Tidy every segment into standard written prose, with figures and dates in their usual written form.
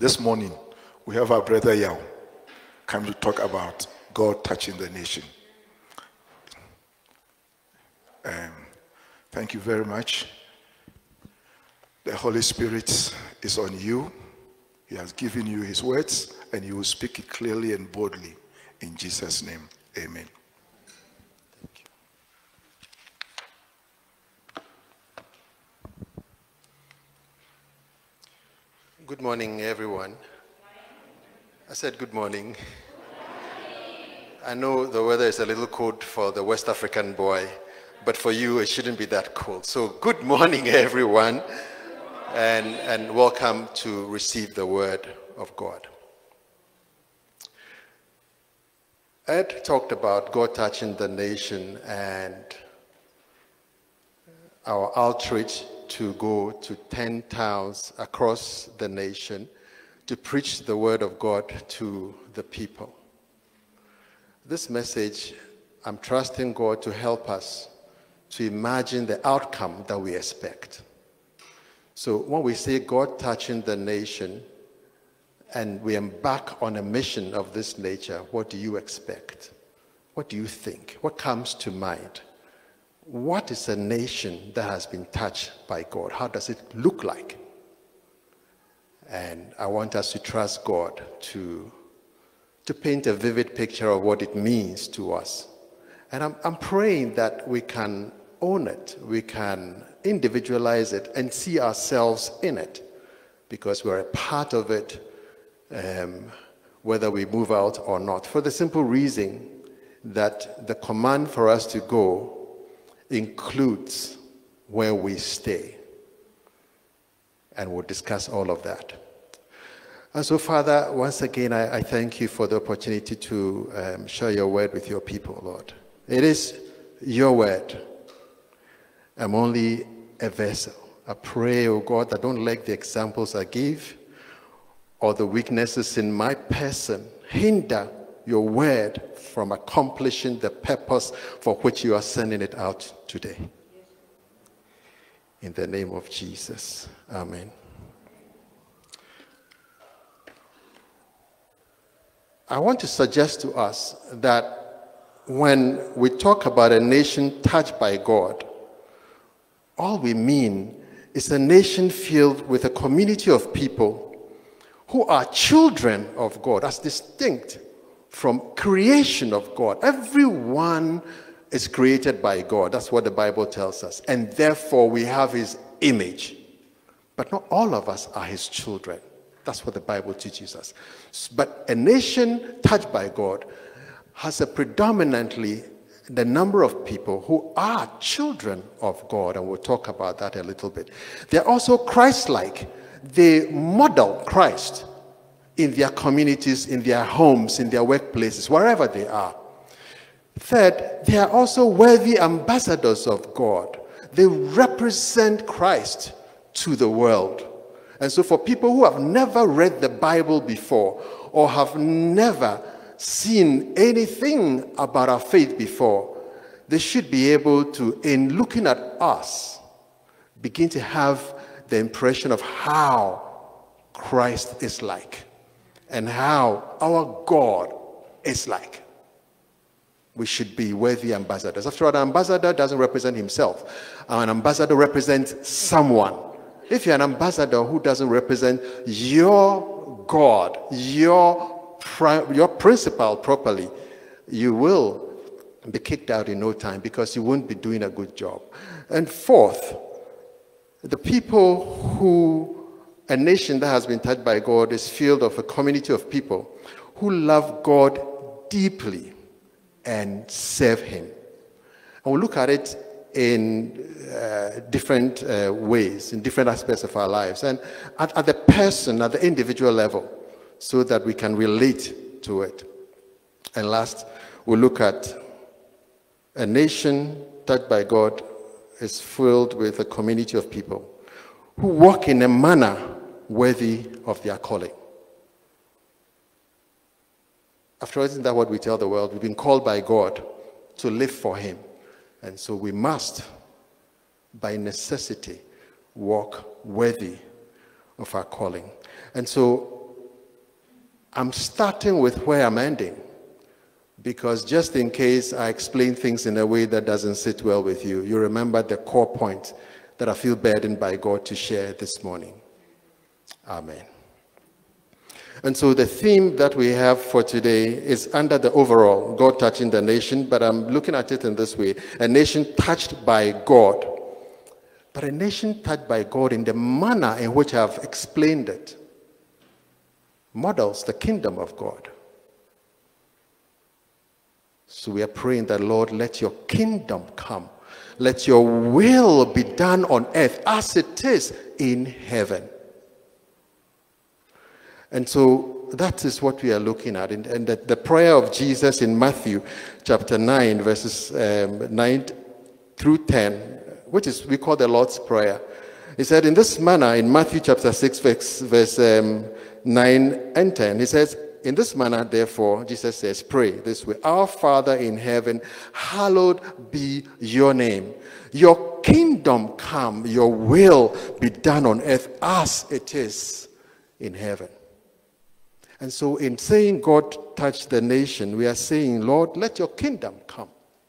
This morning, we have our brother Yaw come to talk about God touching the nation. Thank you very much. The Holy Spirit is on you. He has given you his words, and you will speak it clearly and boldly. In Jesus' name, amen. Thank you. Good morning, everyone. I said good morning. I know the weather is a little cold for the West African boy, but for you, it shouldn't be that cold. So good morning, everyone, and welcome to receive the word of God. Ed talked about God touching the nation and our outreach to go to 10 towns across the nation to preach the word of God to the people. This message, I'm trusting God to help us to imagine the outcome that we expect. So when we say God touching the nation and we embark on a mission of this nature, what do you expect? What do you think? What comes to mind? What is a nation that has been touched by God? How does it look like? And I want us to trust God to paint a vivid picture of what it means to us. And I'm praying that we can own it, we can individualize it and see ourselves in it, because we're a part of it, whether we move out or not, for the simple reason that the command for us to go includes where we stay. And we'll discuss all of that. And so, Father, once again, I thank you for the opportunity to share your word with your people, Lord. It is your word. I'm only a vessel. I pray, oh God, that don't let the examples I give or the weaknesses in my person hinder your word from accomplishing the purpose for which you are sending it out today. In the name of Jesus, amen. I want to suggest to us that when we talk about a nation touched by God, all we mean is a nation filled with a community of people who are children of God, as distinct from creation of God. Everyone is created by God. That's what the Bible tells us. And therefore, we have his image. But not all of us are his children. That's what the Bible teaches us. But a nation touched by God has a predominantly the number of people who are children of God, and we'll talk about that a little bit. They're also Christ-like. They model Christ in their communities, in their homes, in their workplaces, wherever they are. Third, they are also worthy ambassadors of God. They represent Christ to the world. And so for people who have never read the Bible before or have never seen anything about our faith before, they should be able to, in looking at us, begin to have the impression of how Christ is like and how our God is like. We should be worthy ambassadors. After all, an ambassador doesn't represent himself. An ambassador represents someone. If you're an ambassador who doesn't represent your God, your principal properly, you will be kicked out in no time because you won't be doing a good job. And fourth, the people who, a nation that has been touched by God is filled of a community of people who love God deeply and serve him. And we'll look at it in different ways, in different aspects of our lives, and at the person, at the individual level, so that we can relate to it. And last, we'll look at a nation touched by God is filled with a community of people who walk in a manner worthy of their calling. After all, isn't that what we tell the world? We've been called by God to live for him. And so we must, by necessity, walk worthy of our calling. And so I'm starting with where I'm ending, because just in case I explain things in a way that doesn't sit well with you, you remember the core point that I feel burdened by God to share this morning. Amen. And so the theme that we have for today is under the overall God touching the nation, but I'm looking at it in this way: a nation touched by God, but a nation touched by God in the manner in which I've explained it models the kingdom of God. So we are praying that, Lord, let your kingdom come. Let your will be done on earth as it is in heaven. And so that is what we are looking at. And the prayer of Jesus in Matthew chapter 9, verses 9 through 10, which is we call the Lord's Prayer. He said in this manner, in Matthew chapter 6, verse 9 and 10, he says, in this manner, therefore, Jesus says, pray this way: Our Father in heaven, hallowed be your name. Your kingdom come, your will be done on earth as it is in heaven. And so in saying God touch the nation, we are saying, Lord, let your kingdom come.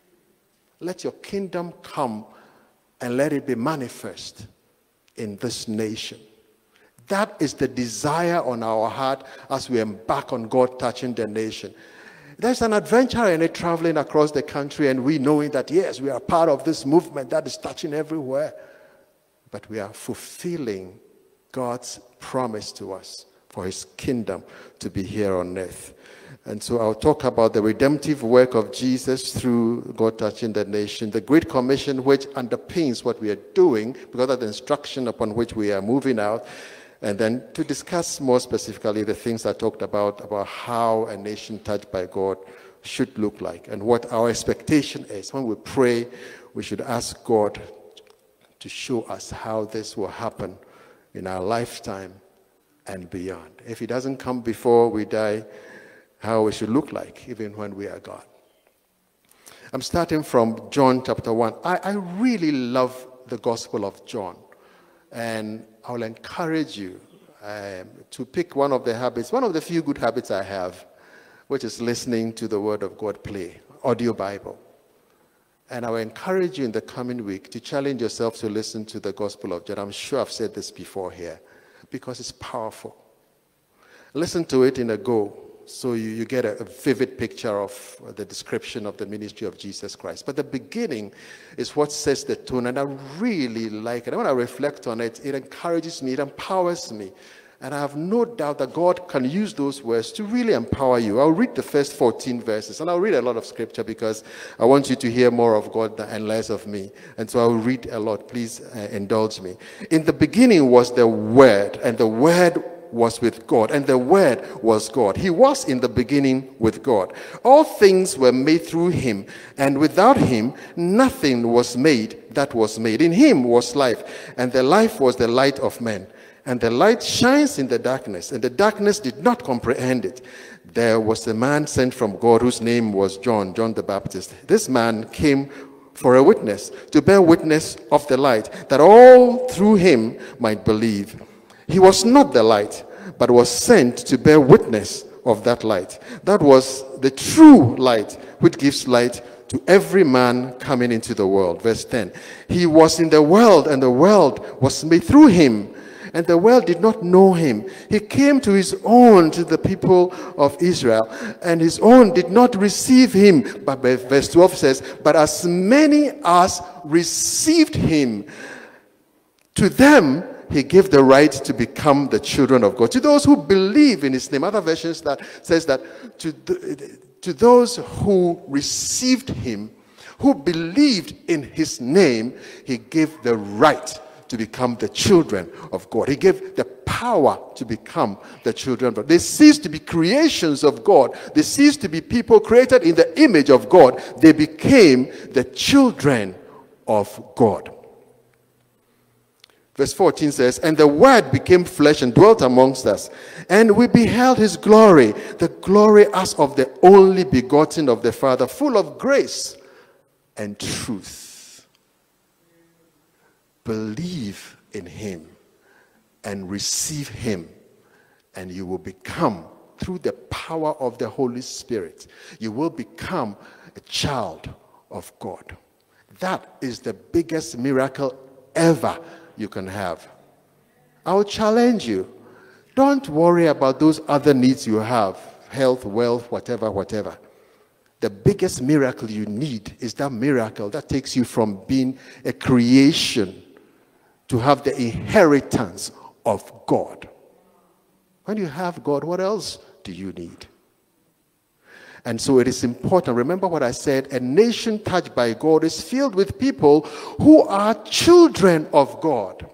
Let your kingdom come and let it be manifest in this nation. That is the desire on our heart as we embark on God touching the nation. There's an adventure in it, traveling across the country, and we knowing that, yes, we are part of this movement that is touching everywhere. But we are fulfilling God's promise to us for his kingdom to be here on earth. And so I'll talk about the redemptive work of Jesus through God touching the nation, the Great Commission which underpins what we are doing because of the instruction upon which we are moving out, and then to discuss more specifically the things I talked about how a nation touched by God should look like and what our expectation is. When we pray, we should ask God to show us how this will happen in our lifetime and beyond. If he doesn't come before we die, how it should look like even when we are gone. I'm starting from John chapter 1. I really love the Gospel of John, and I will encourage you to pick one of the habits, one of the few good habits I have, which is listening to the Word of God play, audio Bible. And I will encourage you in the coming week to challenge yourself to listen to the Gospel of John. I'm sure I've said this before here, because it's powerful. Listen to it in a go, so you get a vivid picture of the description of the ministry of Jesus Christ. But the beginning is what sets the tone, and I really like it. And when I reflect on it, it encourages me, it empowers me. And I have no doubt that God can use those words to really empower you. I'll read the first 14 verses, and I'll read a lot of scripture because I want you to hear more of God and less of me. And so I'll read a lot. Please indulge me. In the beginning was the Word, and the Word was with God, and the Word was God. He was in the beginning with God. All things were made through him, and without him nothing was made that was made. In him was life, and the life was the light of men. And the light shines in the darkness, and the darkness did not comprehend it. There was a man sent from God whose name was John the Baptist. This man came for a witness, to bear witness of the light, that all through him might believe. He was not the light, but was sent to bear witness of that light. That was the true light, which gives light to every man coming into the world. Verse 10. He was in the world, and the world was made through him, and the world did not know him. He came to his own, to the people of Israel, and his own did not receive him. But verse 12 says, but as many as received him, to them he gave the right to become the children of God. To those who believe in his name. Other versions that says that to those who received him, who believed in his name, he gave the right to become the children of God. He gave the power to become the children of God. They ceased to be creations of God. They ceased to be people created in the image of God. They became the children of God. Verse 14 says, and the Word became flesh and dwelt amongst us, and we beheld his glory, the glory as of the only begotten of the Father, full of grace and truth. Believe in him and receive him, and you will become through the power of the Holy Spirit, you will become a child of God. That is the biggest miracle ever you can have. I will challenge you. Don't worry about those other needs you have, health, wealth, whatever. The biggest miracle you need is that miracle that takes you from being a creation to have the inheritance of God. When you have God, what else do you need? And so it is important. Remember what I said, a nation touched by God is filled with people who are children of God.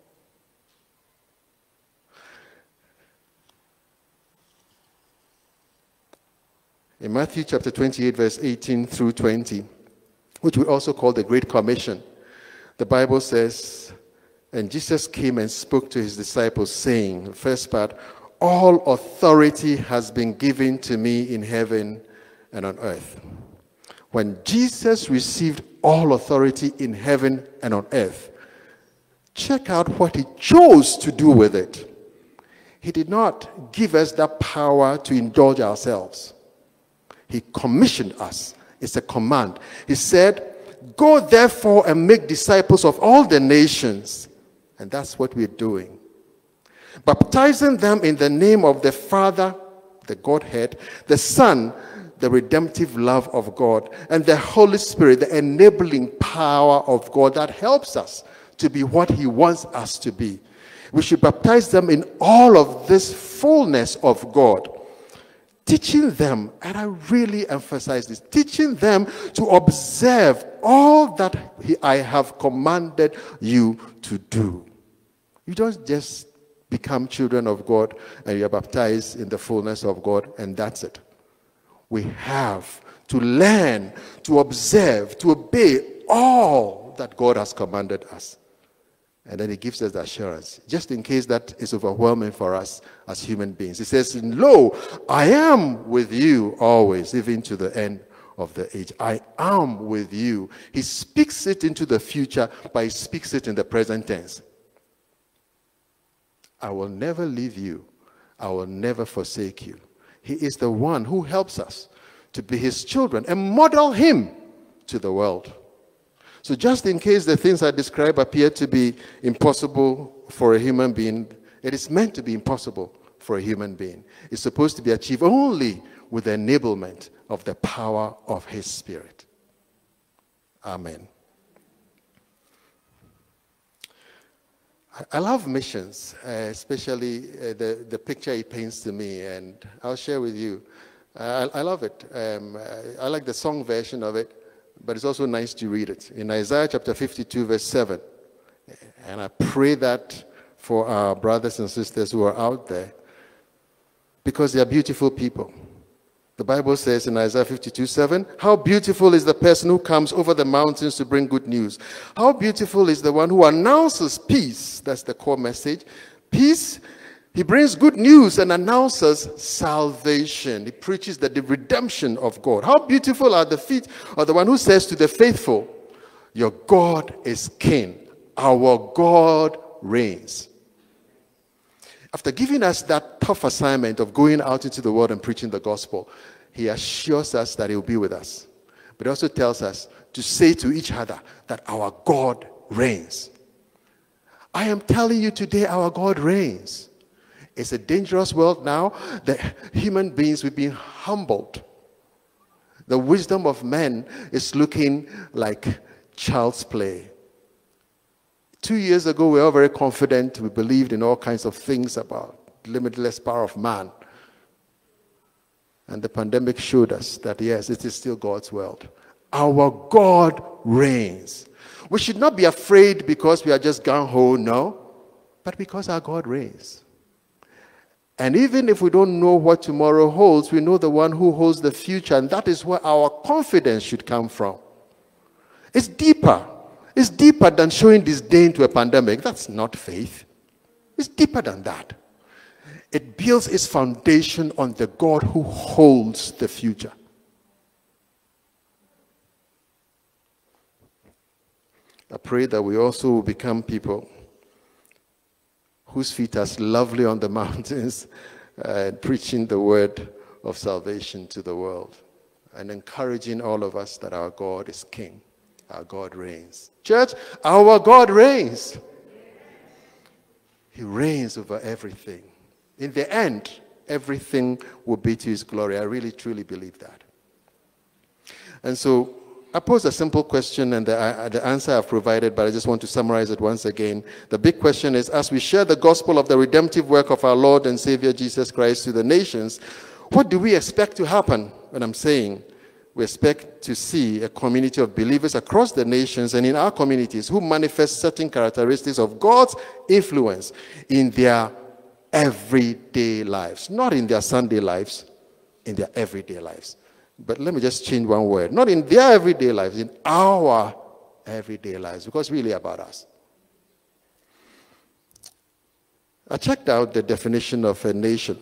In Matthew chapter 28, verse 18 through 20, which we also call the Great Commission, the Bible says, and Jesus came and spoke to his disciples, saying, the first part, all authority has been given to me in heaven and on earth. When Jesus received all authority in heaven and on earth, check out what he chose to do with it. He did not give us that power to indulge ourselves. He commissioned us. It's a command. He said, go therefore and make disciples of all the nations. And that's what we're doing. Baptizing them in the name of the Father, the Godhead, the Son, the redemptive love of God, and the Holy Spirit, the enabling power of God that helps us to be what he wants us to be. We should baptize them in all of this fullness of God. Teaching them, and I really emphasize this, teaching them to observe all that I have commanded you to do. You don't just become children of God and you're baptized in the fullness of God and that's it. We have to learn, to observe, to obey all that God has commanded us. And then he gives us the assurance, just in case that is overwhelming for us as human beings. He says, lo, I am with you always, even to the end of the age. I am with you. He speaks it into the future, but he speaks it in the present tense. I will never leave you. I will never forsake you. He is the one who helps us to be his children and model him to the world. So just in case the things I describe appear to be impossible for a human being, it is meant to be impossible for a human being. It's supposed to be achieved only with the enablement of the power of his Spirit. Amen. I love missions, especially the picture it paints to me, and I'll share with you. I love it. I like the song version of it, but it's also nice to read it. In Isaiah chapter 52, verse 7, and I pray that for our brothers and sisters who are out there, because they are beautiful people. The Bible says in Isaiah 52:7, how beautiful is the person who comes over the mountains to bring good news. How beautiful is the one who announces peace. That's the core message. Peace. He brings good news and announces salvation. He preaches the redemption of God. How beautiful are the feet of the one who says to the faithful, your God is king. Our God reigns. After giving us that tough assignment of going out into the world and preaching the gospel, he assures us that he will be with us. But he also tells us to say to each other that our God reigns. I am telling you today, our God reigns. It's a dangerous world now. The human beings, we've been humbled. The wisdom of men is looking like child's play. 2 years ago, we were all very confident. We believed in all kinds of things about limitless power of man. And the pandemic showed us that, yes, it is still God's world. Our God reigns. We should not be afraid because we are just gung-ho, no, but because our God reigns. And even if we don't know what tomorrow holds, we know the one who holds the future, and that is where our confidence should come from. It's deeper. It's deeper than showing disdain to a pandemic. That's not faith. It's deeper than that. It builds its foundation on the God who holds the future. I pray that we also will become people whose feet are lovely on the mountains preaching the word of salvation to the world and encouraging all of us that our God is King. Our God reigns. Church, our God reigns. He reigns over everything. In the end, everything will be to his glory. I really, truly believe that. And so I pose a simple question, and the answer I've provided, but I just want to summarize it once again. The big question is, as we share the gospel of the redemptive work of our Lord and Savior Jesus Christ to the nations, what do we expect to happen? When I'm saying we expect to see a community of believers across the nations and in our communities who manifest certain characteristics of God's influence in their everyday lives. Not in their Sunday lives, in their everyday lives. But let me just change one word. Not in their everyday lives, in our everyday lives, because it's really about us. I checked out the definition of a nation.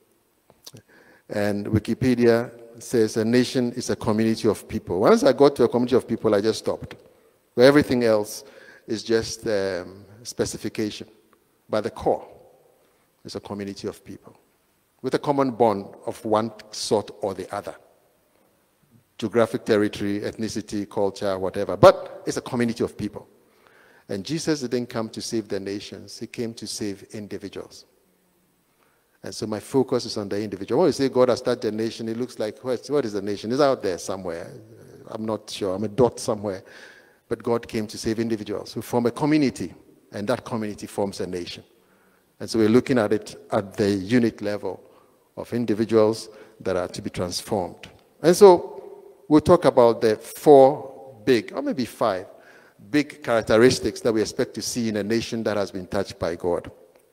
And Wikipedia says a nation is a community of people. Once I got to a community of people, I just stopped. Where everything else is just specification. But the core is a community of people with a common bond of one sort or the other. Geographic territory, ethnicity, culture, whatever. But it's a community of people. And Jesus didn't come to save the nations. He came to save individuals. And so my focus is on the individual. When you say God has started a nation, it looks like, what is the nation? It's out there somewhere. I'm not sure. I'm a dot somewhere. But God came to save individuals who form a community. And that community forms a nation. And so we're looking at it at the unit level of individuals that are to be transformed. And so we'll talk about the 4 big, or maybe 5, big characteristics that we expect to see in a nation that has been touched by God.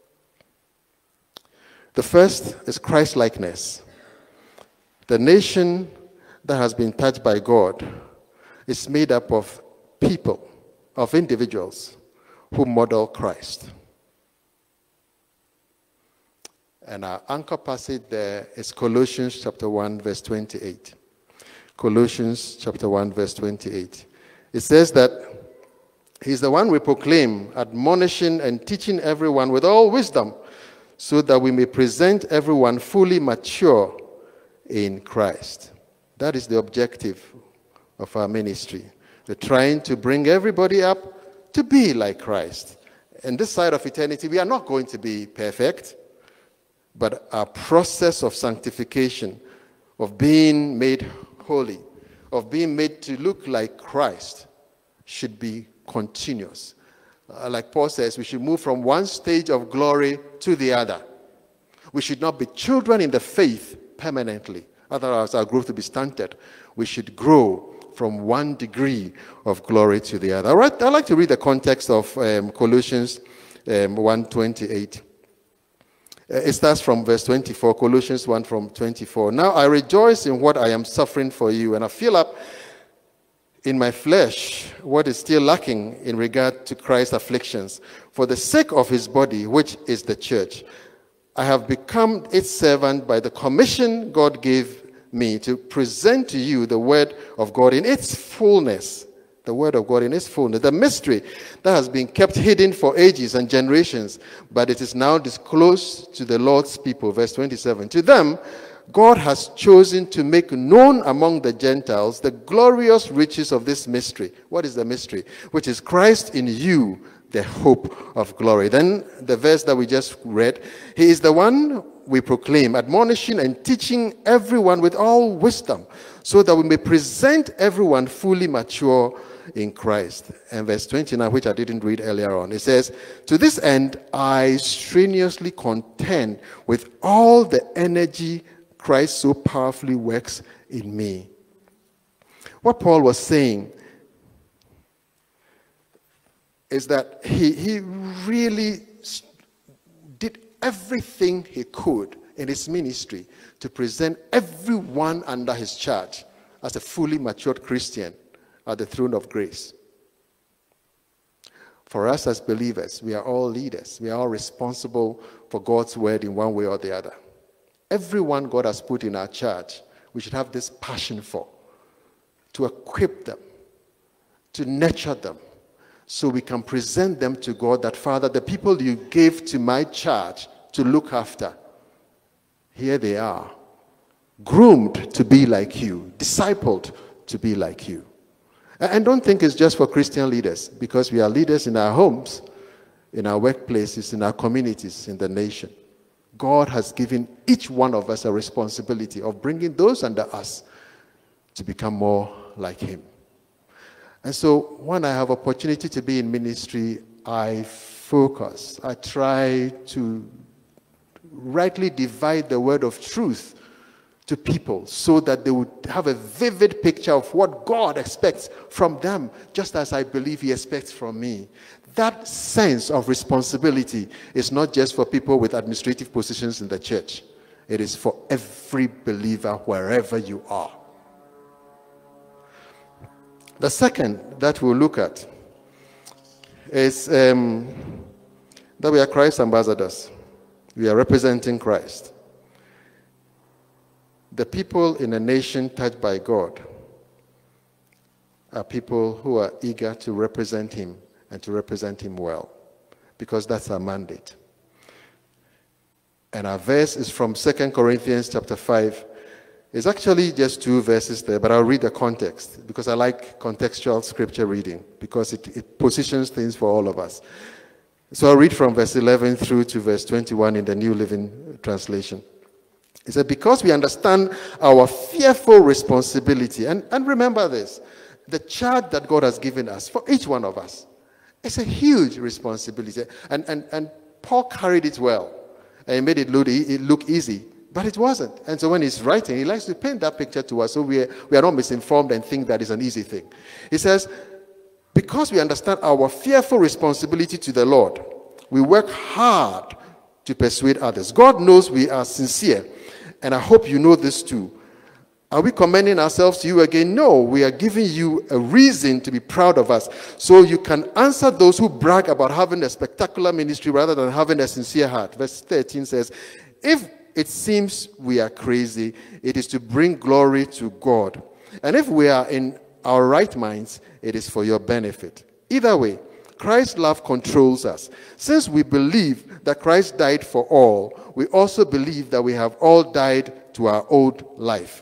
The first is Christ-likeness. The nation that has been touched by God is made up of people, of individuals who model Christ. And our anchor passage there is Colossians chapter 1, verse 28. Colossians chapter 1, verse 28. It says that he's the one we proclaim, admonishing and teaching everyone with all wisdom, so that we may present everyone fully mature in Christ. That is the objective of our ministry. We're trying to bring everybody up to be like Christ. And this side of eternity, we are not going to be perfect, but our process of sanctification, of being made holy, of being made to look like Christ, should be continuous. Like Paul says, we should move from one stage of glory to the other. We should not be children in the faith permanently. Otherwise, our growth will be stunted. We should grow from one degree of glory to the other. All right, I'd like to read the context of Colossians 1:28. It starts from verse 24, Colossians 1 from 24. Now I rejoice in what I am suffering for you, and I fill up in my flesh what is still lacking in regard to Christ's afflictions, for the sake of his body, which is the church. I have become its servant by the commission God gave me to present to you the word of God in its fullness. The word of God in its fullness. The mystery that has been kept hidden for ages and generations, but it is now disclosed to the Lord's people. Verse 27. To them, God has chosen to make known among the Gentiles the glorious riches of this mystery. What is the mystery? Which is Christ in you, the hope of glory. Then the verse that we just read, he is the one we proclaim, admonishing and teaching everyone with all wisdom, so that we may present everyone fully mature in Christ. And verse 29, which I didn't read earlier on, it says, to this end I strenuously contend with all the energy Christ so powerfully works in me. What Paul was saying is that he really did everything he could in his ministry to present everyone under his charge as a fully matured Christian at the throne of grace. For us as believers, we are all leaders. We are all responsible for God's word in one way or the other. Everyone God has put in our charge, we should have this passion for, to equip them, to nurture them, so we can present them to God that, Father, the people you gave to my charge to look after, here they are, groomed to be like you, discipled to be like you. And don't think it's just for Christian leaders, because we are leaders in our homes, in our workplaces, in our communities, in the nation. God has given each one of us a responsibility of bringing those under us to become more like him. And so when I have opportunity to be in ministry, I focus. I try to rightly divide the word of truth to people so that they would have a vivid picture of what God expects from them, just as I believe he expects from me. That sense of responsibility is not just for people with administrative positions in the church. It is for every believer wherever you are. The second that we'll look at is that we are Christ ambassadors. We are representing Christ. The people in a nation touched by God are people who are eager to represent him and to represent him well, because that's our mandate. And our verse is from 2 Corinthians chapter 5. It's actually just 2 verses there, but I'll read the context because I like contextual scripture reading because it positions things for all of us. So I'll read from verse 11 through to verse 21 in the New Living Translation. It said, because we understand our fearful responsibility, and remember this, the charge that God has given us for each one of us, it's a huge responsibility. And Paul carried it well, and he made it look easy, but it wasn't. And so when he's writing, he likes to paint that picture to us so we are not misinformed and think that it's an easy thing. He says, because we understand our fearful responsibility to the Lord, we work hard to persuade others. God knows we are sincere, and I hope you know this too. Are we commending ourselves to you again? No, we are giving you a reason to be proud of us, so you can answer those who brag about having a spectacular ministry rather than having a sincere heart. Verse 13 says, if it seems we are crazy, it is to bring glory to God. And if we are in our right minds, it is for your benefit. Either way, Christ's love controls us. Since we believe that Christ died for all, we also believe that we have all died to our old life.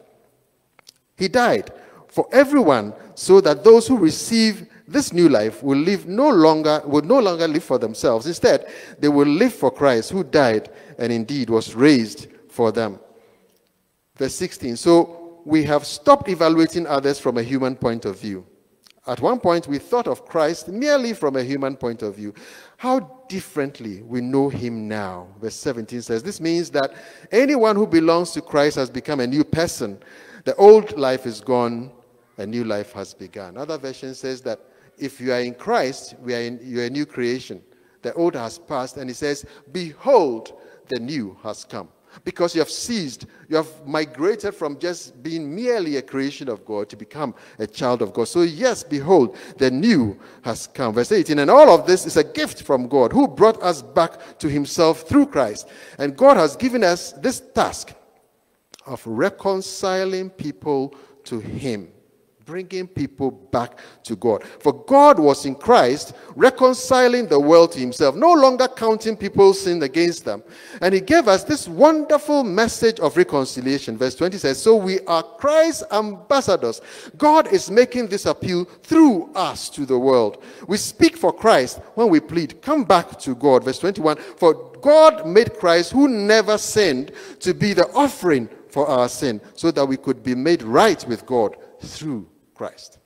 He died for everyone so that those who receive this new life will no longer live for themselves. Instead, they will live for Christ, who died and indeed was raised for them. Verse 16. So we have stopped evaluating others from a human point of view. At one point, we thought of Christ merely from a human point of view. How differently we know him now. Verse 17 says, this means that anyone who belongs to Christ has become a new person. The old life is gone, a new life has begun. Another version says that if you are in Christ, you're a new creation. The old has passed, and it says, behold, the new has come. Because you have migrated from just being merely a creation of God to become a child of God. So yes, behold, the new has come. Verse 18, and all of this is a gift from God, who brought us back to himself through Christ. And God has given us this task of reconciling people to him, bringing people back to God. For God was in Christ, reconciling the world to himself, no longer counting people's sin against them. And he gave us this wonderful message of reconciliation. Verse 20 says, so we are Christ's ambassadors. God is making this appeal through us to the world. We speak for Christ when we plead, come back to God. Verse 21, for God made Christ, who never sinned, to be the offering for our sin, so that we could be made right with God through Christ.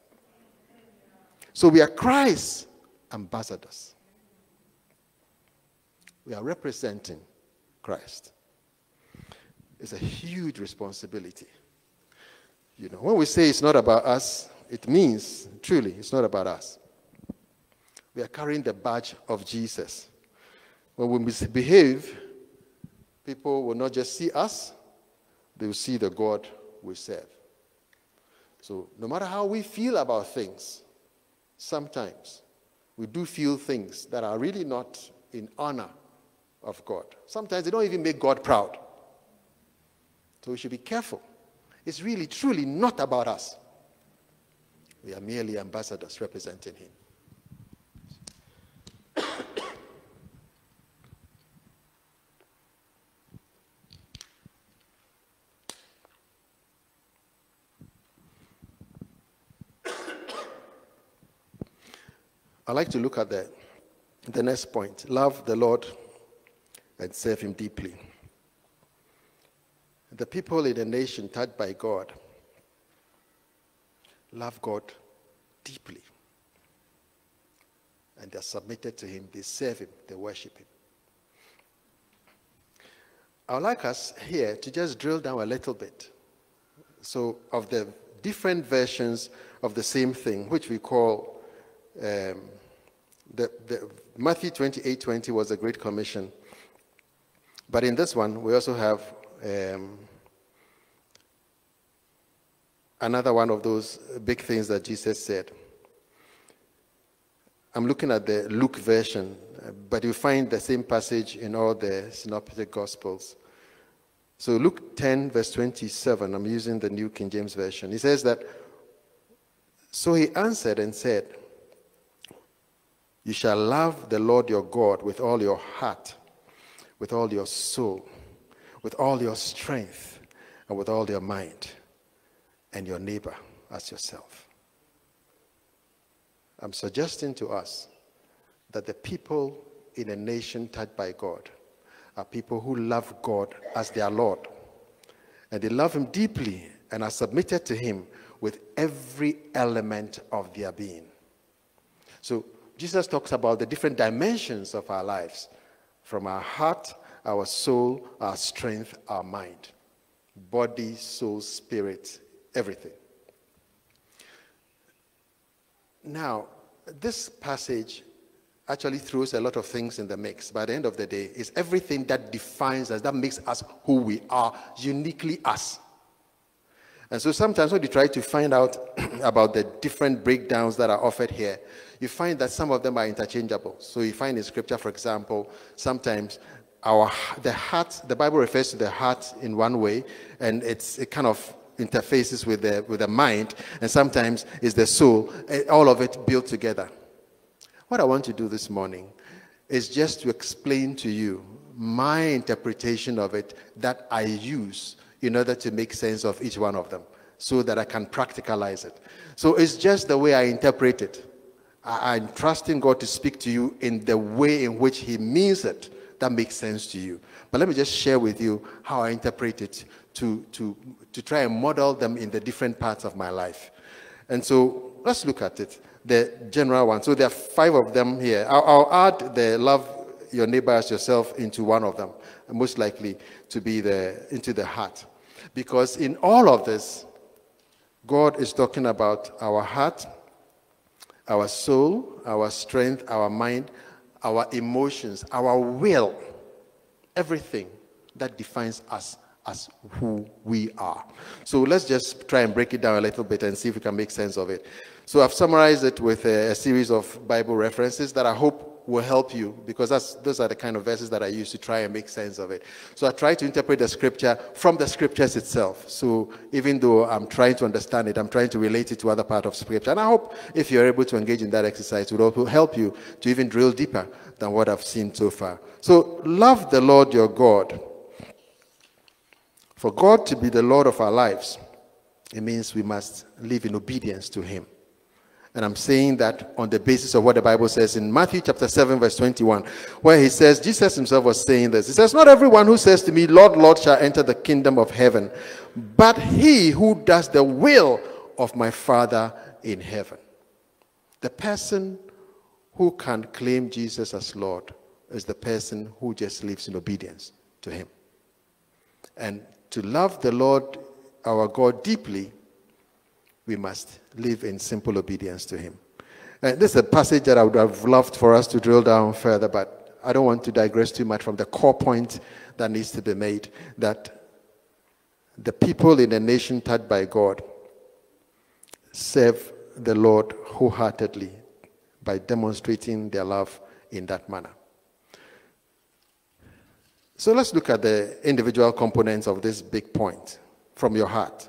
So we are Christ's ambassadors. We are representing Christ. It's a huge responsibility. You know, when we say it's not about us, it means truly it's not about us. We are carrying the badge of Jesus. When we misbehave, people will not just see us, they will see the God we serve. So no matter how we feel about things, sometimes we do feel things that are really not in honor of God. Sometimes they don't even make God proud. So we should be careful. It's really, truly not about us. We are merely ambassadors representing him. I'd like to look at the next point. Love the Lord and serve him deeply. The people in a nation touched by God love God deeply. And they're submitted to him. They serve him. They worship him. I would like us here to just drill down a little bit. So, of the different versions of the same thing, which we call Matthew 28:20 was the Great Commission. But in this one, we also have another one of those big things that Jesus said. I'm looking at the Luke version, but you find the same passage in all the synoptic gospels. So Luke 10, verse 27, I'm using the New King James Version. He says that, so he answered and said, you shall love the Lord your God with all your heart, with all your soul, with all your strength, and with all your mind, and your neighbor as yourself. I'm suggesting to us that the people in a nation touched by God are people who love God as their Lord. And they love him deeply and are submitted to him with every element of their being. So Jesus talks about the different dimensions of our lives, from our heart, our soul, our strength, our mind, body, soul, spirit, everything. Now, this passage actually throws a lot of things in the mix. By the end of the day, it's everything that defines us, that makes us who we are, uniquely us. And so sometimes when you try to find out about the different breakdowns that are offered here, you find that some of them are interchangeable. So you find in Scripture, for example, sometimes the heart, the Bible refers to the heart in one way, and it kind of interfaces with the mind, and sometimes it's the soul, all of it built together. What I want to do this morning is just to explain to you my interpretation of it that I use in order to make sense of each one of them so that I can practicalize it. So it's just the way I interpret it. I'm trusting God to speak to you in the way in which he means it that makes sense to you. But let me just share with you how I interpret it to try and model them in the different parts of my life. And so let's look at it, the general one. So there are 5 of them here. I'll add the love your neighbor as yourself into one of them, most likely to be into the heart. Because in all of this, God is talking about our heart, our soul, our strength, our mind, our emotions, our will, everything that defines us as who we are. So let's just try and break it down a little bit and see if we can make sense of it. So I've summarized it with a series of Bible references that I hope will help you, because those are the kind of verses that I use to try and make sense of it. So I try to interpret the scripture from the scriptures itself. So even though I'm trying to understand it, I'm trying to relate it to other part of scripture. And I hope if you're able to engage in that exercise, it will also help you to even drill deeper than what I've seen so far. So love the Lord your God. For God to be the Lord of our lives, it means we must live in obedience to him. And I'm saying that on the basis of what the Bible says in Matthew chapter 7, verse 21, where he says, Jesus himself was saying this. He says, not everyone who says to me, Lord, Lord, shall enter the kingdom of heaven, but he who does the will of my Father in heaven. The person who can claim Jesus as Lord is the person who just lives in obedience to him. And to love the Lord our God deeply, we must live in simple obedience to him. And this is a passage that I would have loved for us to drill down further, but I don't want to digress too much from the core point that needs to be made, that the people in a nation touched by God serve the Lord wholeheartedly by demonstrating their love in that manner. So let's look at the individual components of this big point from your heart.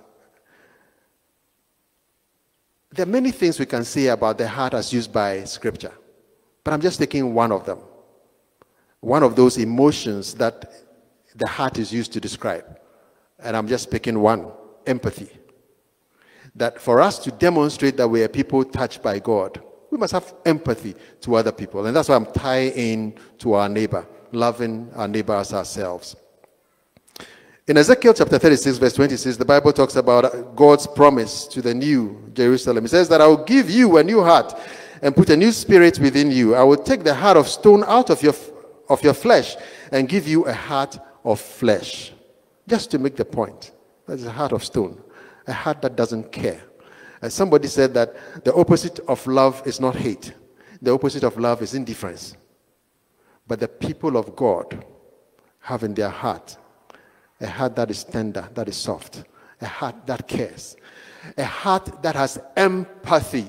There are many things we can say about the heart as used by Scripture, but I'm just taking one of them. One of those emotions that the heart is used to describe. And I'm just picking one, empathy. That for us to demonstrate that we are people touched by God, We must have empathy to other people. And that's why I'm tying in to our neighbor, loving our neighbor as ourselves. In Ezekiel chapter 36, verse 26, the Bible talks about God's promise to the new Jerusalem. It says that I will give you a new heart and put a new spirit within you. I will take the heart of stone out of your flesh and give you a heart of flesh. Just to make the point, that's a heart of stone, a heart that doesn't care. And somebody said that the opposite of love is not hate. The opposite of love is indifference. But the people of God have in their heart a heart that is tender, that is soft, a heart that cares, a heart that has empathy.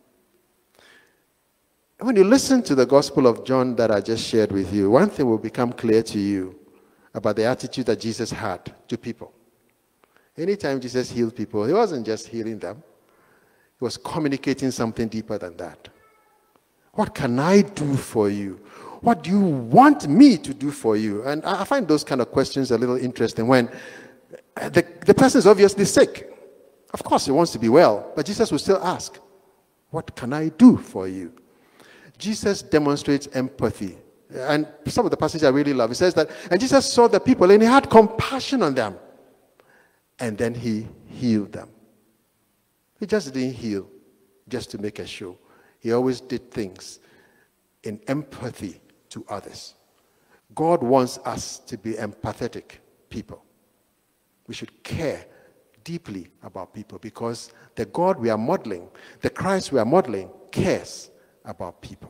When you listen to the Gospel of John that I just shared with you, one thing will become clear to you about the attitude that Jesus had to people. Anytime Jesus healed people, he wasn't just healing them. He was communicating something deeper than that. What can I do for you? What do you want me to do for you? And I find those kind of questions a little interesting when the person is obviously sick. Of course, he wants to be well, but Jesus will still ask, what can I do for you? Jesus demonstrates empathy. And some of the passages I really love, it says that, and Jesus saw the people and he had compassion on them. And then he healed them. He just didn't heal just to make a show. He always did things in empathy to others. God wants us to be empathetic people. We should care deeply about people because the God we are modeling, the Christ we are modeling, cares about people.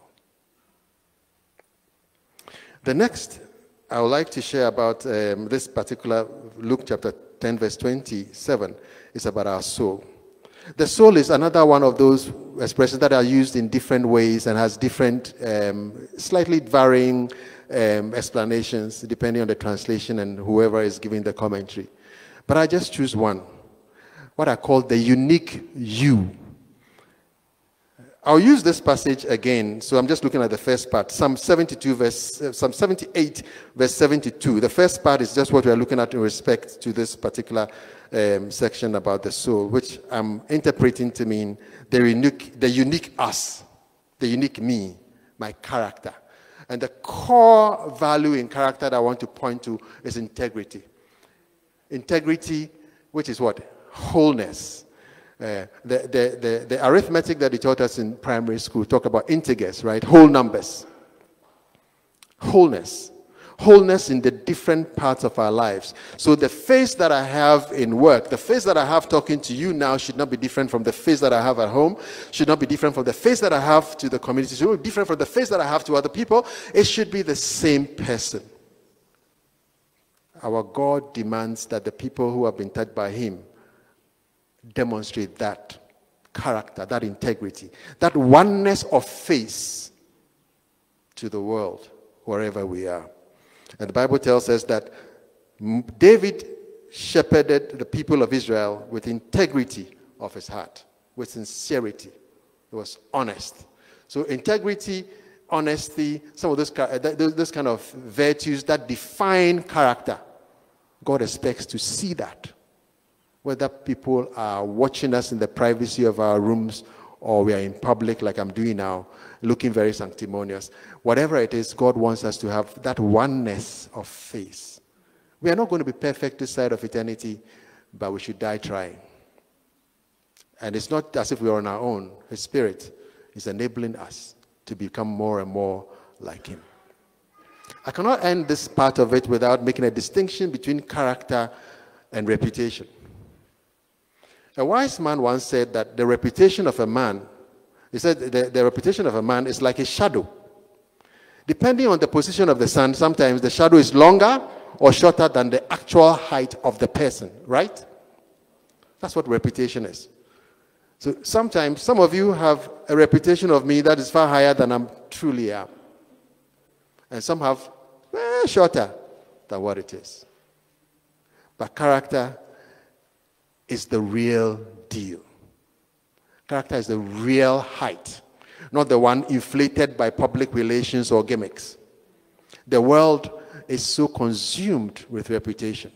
The next I would like to share about this particular Luke chapter 10 verse 27 is about our soul. The soul is another one of those expressions that are used in different ways and has different, slightly varying explanations depending on the translation and whoever is giving the commentary. But I just choose one, what I call the unique you. I'll use this passage again, so I'm just looking at the first part, Psalm 78, verse 72. The first part is just what we're looking at in respect to this particular section about the soul, which I'm interpreting to mean the unique us, the unique me, my character. And the core value in character that I want to point to is integrity. Integrity, which is what? Wholeness. The arithmetic that he taught us in primary school talk about integers, right? Whole numbers. Wholeness. Wholeness in the different parts of our lives. So the face that I have in work, the face that I have talking to you now should not be different from the face that I have at home, should not be different from the face that I have to the community, should not be different from the face that I have to other people. It should be the same person. Our God demands that the people who have been touched by him demonstrate that character, that integrity, that oneness of face to the world, wherever we are. And the Bible tells us that David shepherded the people of Israel with integrity of his heart, with sincerity. He was honest. So integrity, honesty, some of those kind of virtues that define character, God expects to see that. Whether people are watching us in the privacy of our rooms or we are in public like I'm doing now, looking very sanctimonious. Whatever it is, God wants us to have that oneness of face. We are not going to be perfect this side of eternity, but we should die trying. And it's not as if we are on our own. His Spirit is enabling us to become more and more like him. I cannot end this part of it without making a distinction between character and reputation. A wise man once said that the reputation of a man, he said the reputation of a man is like a shadow. Depending on the position of the sun, sometimes the shadow is longer or shorter than the actual height of the person, right? That's what reputation is. So sometimes some of you have a reputation of me that is far higher than I truly am. And some have shorter than what it is. But character is the real deal. Character is the real height, not the one inflated by public relations or gimmicks. The world is so consumed with reputation.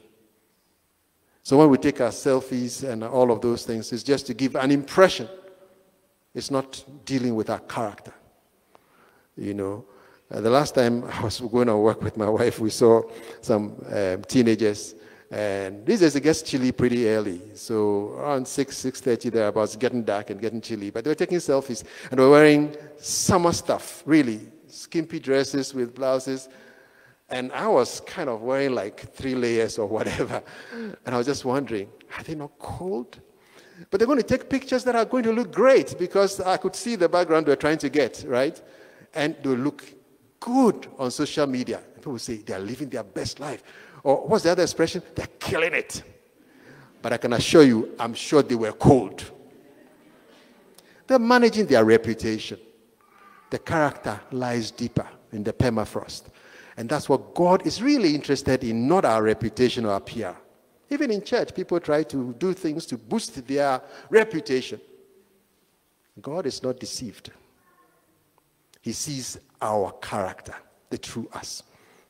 So when we take our selfies and all of those things, it's just to give an impression It's not dealing with our character. You know, the last time I was going to work with my wife, we saw some teenagers, and these days it gets chilly pretty early. So around 6:30 thereabouts, getting dark and getting chilly. But they were taking selfies, and they were wearing summer stuff, really, skimpy dresses with blouses. And I was kind of wearing like 3 layers or whatever. And I was just wondering, are they not cold? But they're going to take pictures that are going to look great because I could see the background they're trying to get, right? And they'll look good on social media. People will say they're living their best life. Or what's the other expression? They're killing it. But I can assure you, I'm sure they were cold. They're managing their reputation. The character lies deeper in the permafrost. And that's what God is really interested in, not our reputation or our PR. Even in church, people try to do things to boost their reputation. God is not deceived. He sees our character, the true us.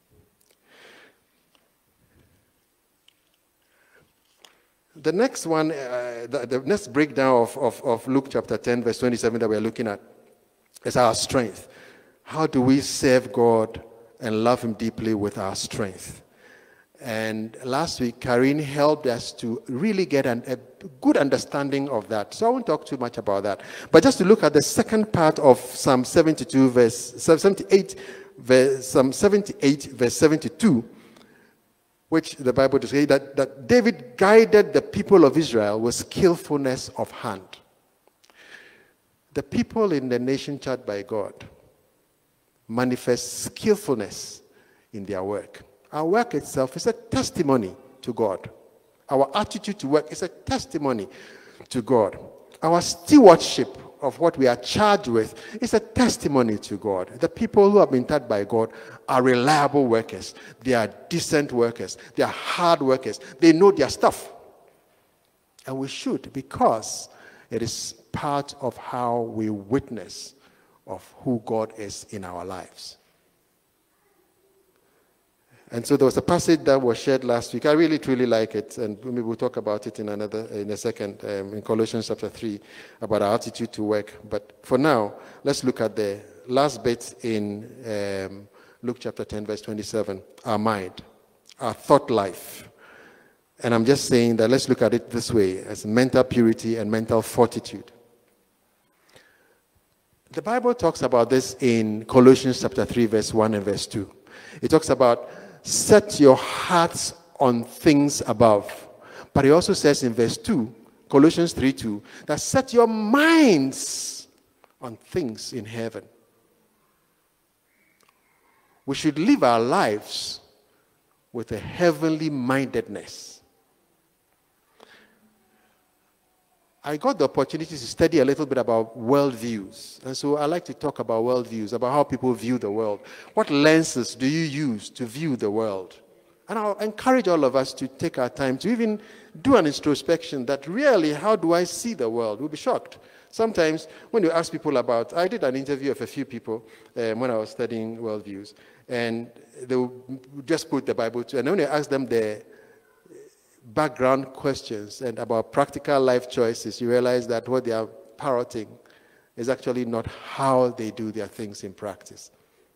The next one, the next breakdown of Luke chapter 10, verse 27 that we're looking at is our strength. How do we serve God and love him deeply with our strength? And last week, Karine helped us to really get a good understanding of that. So I won't talk too much about that. But just to look at the second part of Psalm 78, verse 72, which the Bible says that David guided the people of Israel with skillfulness of hand. The people in the nation charged by God manifest skillfulness in their work. Our work itself is a testimony to God. Our attitude to work is a testimony to God. Our stewardship of what we are charged with is a testimony to God. The people who have been taught by God are reliable workers. They are decent workers. They are hard workers. They know their stuff. And we should, because it is part of how we witness of who God is in our lives. And so there was a passage that was shared last week. I really, truly like it, and maybe we'll talk about it in a second, in Colossians chapter 3, about our attitude to work. But for now, let's look at the last bit in Luke chapter 10, verse 27, our mind, our thought life. And I'm just saying that let's look at it this way, as mental purity and mental fortitude. The Bible talks about this in Colossians chapter 3, verse 1 and verse 2. It talks about set your hearts on things above. But it also says in verse 2, Colossians 3:2, that set your minds on things in heaven. We should live our lives with a heavenly mindedness. I got the opportunity to study a little bit about worldviews. And so I like to talk about worldviews, about how people view the world. What lenses do you use to view the world? And I'll encourage all of us to take our time to even do an introspection that really, how do I see the world? We'll be shocked. Sometimes when you ask people about, I did an interview of a few people when I was studying worldviews, and they would just put the Bible to, and when you ask them their background questions and about practical life choices, you realize that what they are parroting is actually not how they do their things in practice.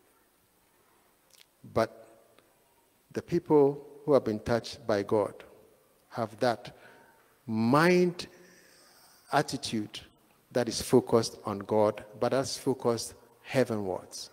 But the people who have been touched by God have that mind attitude that is focused on God, but that's focused heavenwards.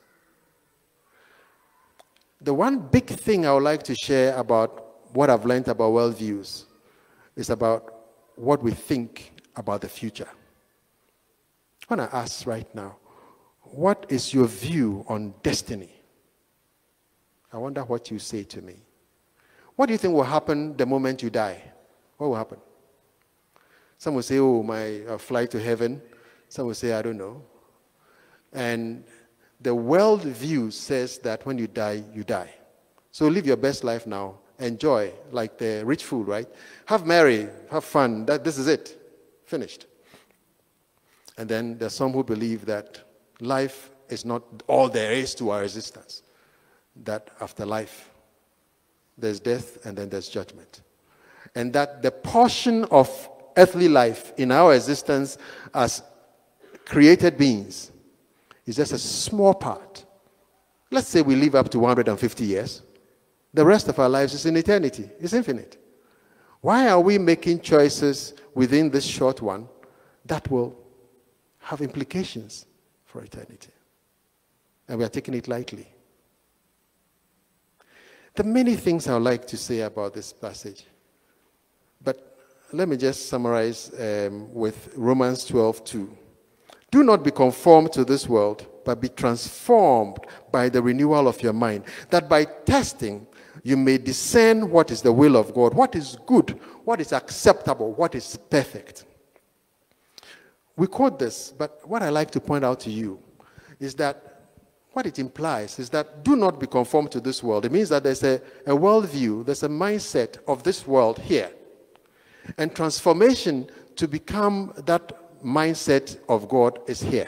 The one big thing I would like to share about what I've learned about worldviews is about what we think about the future. I want to ask right now, what is your view on destiny? I wonder what you say to me. What do you think will happen the moment you die? What will happen? Some will say, oh, my flight to heaven. Some will say, I don't know. And the world view says that when you die, you die. So live your best life now. Enjoy, like the rich fool, right? Have merry, have fun. This is it. Finished. And then there's some who believe that life is not all there is to our existence. That after life, there's death and then there's judgment. And that the portion of earthly life in our existence as created beings is just a small part. Let's say we live up to 150 years. The rest of our lives is in eternity. It's infinite. Why are we making choices within this short one that will have implications for eternity? And we are taking it lightly. There are many things I would like to say about this passage. But let me just summarize with Romans 12:2. Do not be conformed to this world, but be transformed by the renewal of your mind, that by testing you may discern what is the will of God, what is good, what is acceptable, what is perfect. We quote this, but what I like to point out to you is that what it implies is that do not be conformed to this world. It means that there's a worldview, there's a mindset of this world here. And transformation to become that mindset of God is here.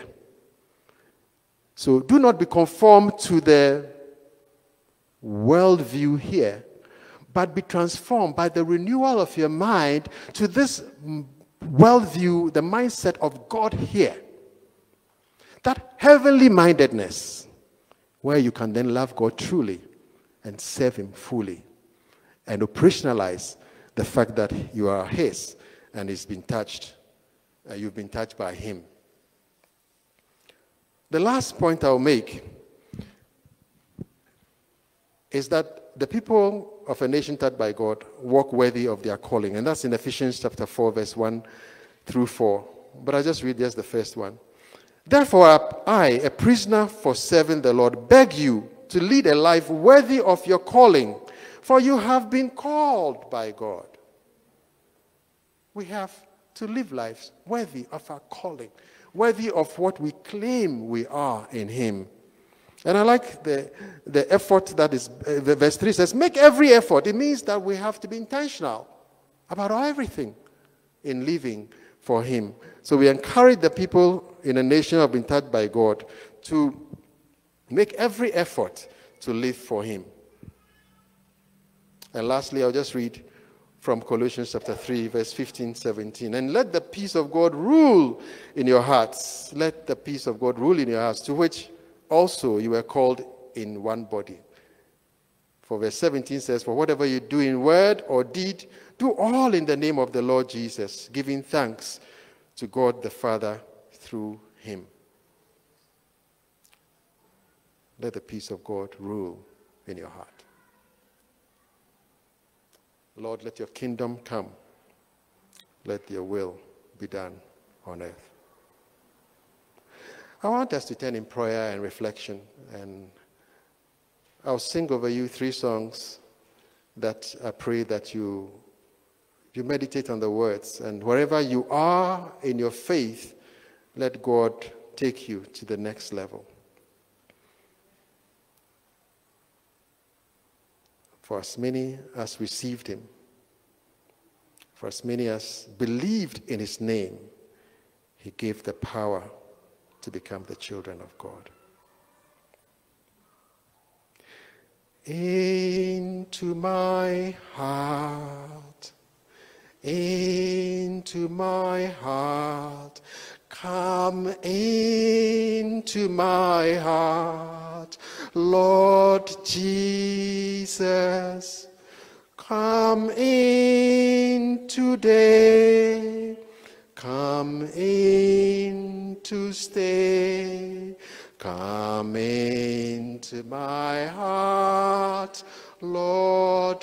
So do not be conformed to the worldview here, but be transformed by the renewal of your mind to this worldview, the mindset of God here. That heavenly mindedness, where you can then love God truly and serve Him fully and operationalize the fact that you are His and He's been touched, you've been touched by Him. The last point I'll make is that the people of a nation touched by God walk worthy of their calling. And that's in Ephesians chapter 4, verse 1 through 4. But I'll just read just the first one. Therefore, I, a prisoner for serving the Lord, beg you to lead a life worthy of your calling, for you have been called by God. We have to live lives worthy of our calling, worthy of what we claim we are in Him. And I like the effort that is, verse 3 says, make every effort. It means that we have to be intentional about everything in living for Him. So we encourage the people in a nation who have been touched by God to make every effort to live for Him. And lastly, I'll just read from Colossians chapter 3, verse 15, 17. And let the peace of God rule in your hearts. Let the peace of God rule in your hearts, to which also you were called in one body. For verse 17 says, for whatever you do in word or deed, do all in the name of the Lord Jesus, giving thanks to God the Father through Him. Let the peace of God rule in your heart. Lord, let your kingdom come. Let your will be done on earth. I want us to turn in prayer and reflection, and I'll sing over you 3 songs that I pray that you meditate on the words, and wherever you are in your faith, let God take you to the next level. For as many as received Him, for as many as believed in His name, He gave the power to become the children of God. Into my heart, into my heart, come into my heart, Lord Jesus, come in today, come in to stay, come into my heart, Lord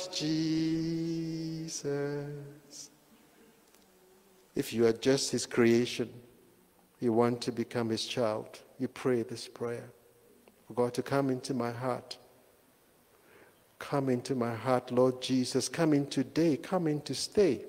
Jesus. If you are just His creation, you want to become His child, you pray this prayer. For God to come into my heart. Come into my heart, Lord Jesus. Come in today. Come in to stay.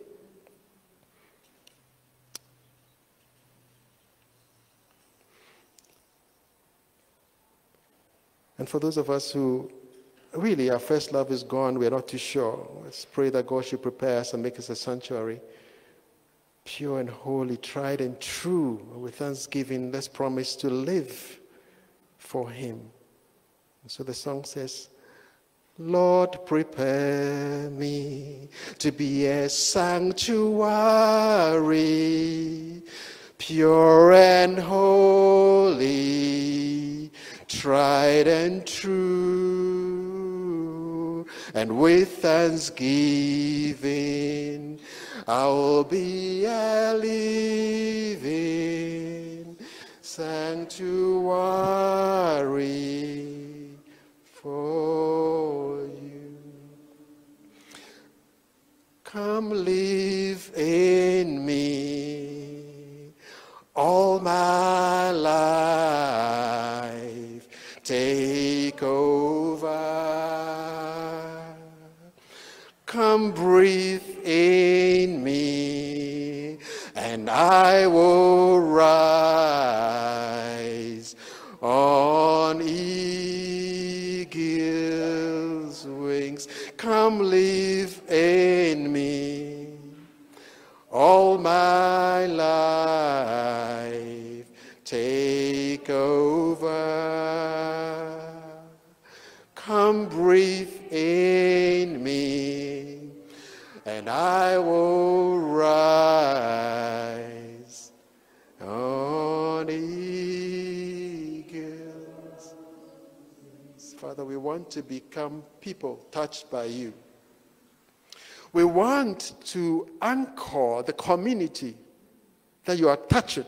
And for those of us who really our first love is gone, we're not too sure, let's pray that God should prepare us and make us a sanctuary, pure and holy, tried and true. With thanksgiving, let's promise to live for Him. And so the song says, Lord, prepare me to be a sanctuary, pure and holy, tried and true, and with thanksgiving I will be a living sanctuary for you. Come live in me all my life, take over. Come breathe in me, and I will rise on eagle's wings. Come live in me all my life, take over. Come breathe in me, and I will rise on eagle's wings. Father, we want to become people touched by you. We want to anchor the community that you are touching,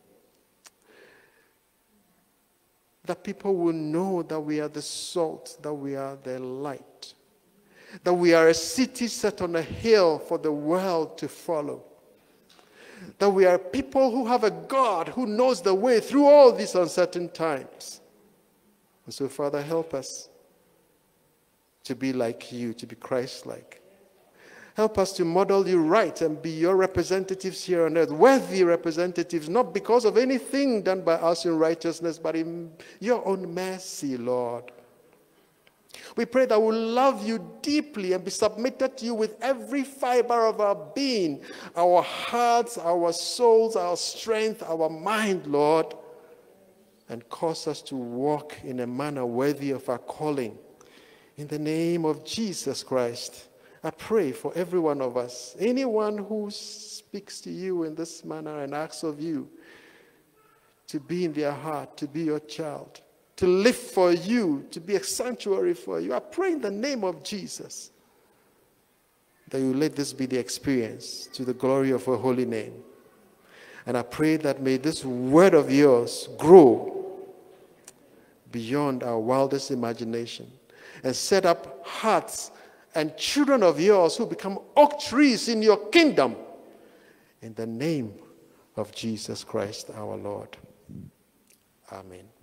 that people will know that we are the salt, that we are the light, that we are a city set on a hill for the world to follow, that we are people who have a God who knows the way through all these uncertain times. And so, Father, help us to be like you, to be Christ-like. Help us to model you right and be your representatives here on earth, worthy representatives, not because of anything done by us in righteousness, but in your own mercy, Lord. We pray that we'll love you deeply and be submitted to you with every fiber of our being, our hearts, our souls, our strength, our mind, Lord, and cause us to walk in a manner worthy of our calling. In the name of Jesus Christ, I pray for every one of us, anyone who speaks to you in this manner and asks of you to be in their heart, to be your child, to live for you, to be a sanctuary for you. I pray in the name of Jesus that you let this be the experience to the glory of your holy name. And I pray that may this word of yours grow beyond our wildest imagination and set up hearts and children of yours who become oak trees in your kingdom. In the name of Jesus Christ our Lord. Amen.